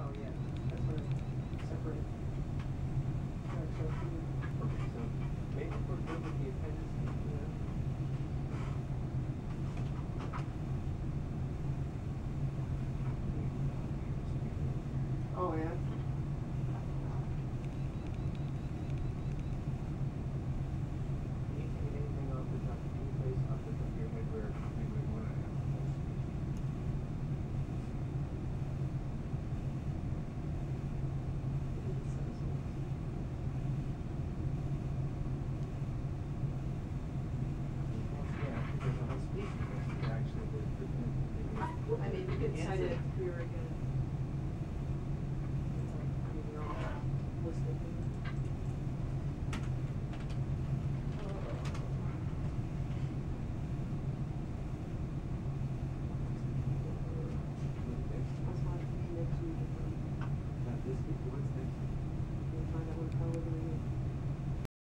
Oh, yeah. That's what it's separate. Okay, so maybe we're good with the appendices.